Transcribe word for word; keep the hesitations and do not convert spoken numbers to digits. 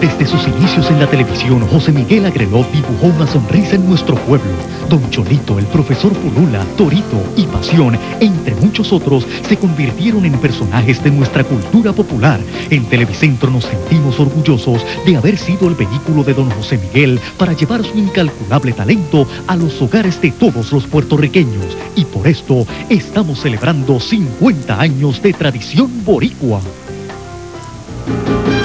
Desde sus inicios en la televisión, José Miguel Agrelot dibujó una sonrisa en nuestro pueblo. Don Cholito, el profesor Pulula, Torito y Pasión, entre muchos otros, se convirtieron en personajes de nuestra cultura popular. En Televicentro nos sentimos orgullosos de haber sido el vehículo de don José Miguel para llevar su incalculable talento a los hogares de todos los puertorriqueños. Y por esto estamos celebrando cincuenta años de tradición boricua.